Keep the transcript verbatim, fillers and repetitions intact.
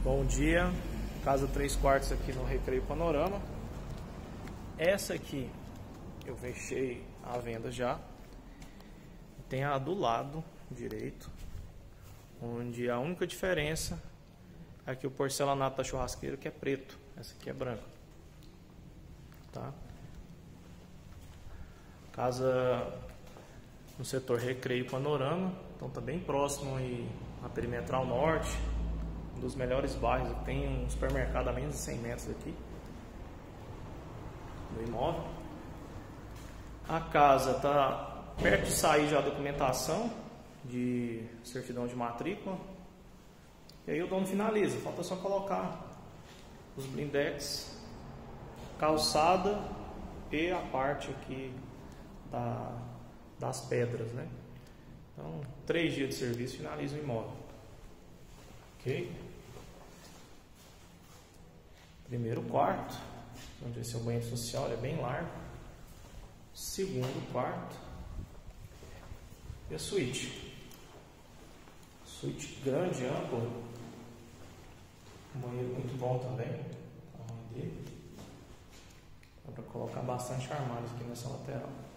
Bom dia, casa três quartos aqui no Recreio Panorama. Essa aqui eu fechei a venda já. Tem a do lado direito, onde a única diferença é que o porcelanato da churrasqueira que é preto, essa aqui é branca, tá? Casa no setor Recreio Panorama, então tá bem próximo aí à Perimetral Norte, um dos melhores bairros. Tem um supermercado a menos de cem metros aqui do imóvel. A casa tá perto de sair já a documentação de certidão de matrícula, e aí o dono finaliza, falta só colocar os blindex, calçada e a parte aqui da, das pedras, né? Então, três dias de serviço finaliza o imóvel. Ok? Primeiro quarto, onde esse é o banheiro social, ele é bem largo. Segundo quarto e a suíte. Suíte grande, ampla. Um banheiro muito bom também. O tamanho dele. Dá para colocar bastante armários aqui nessa lateral.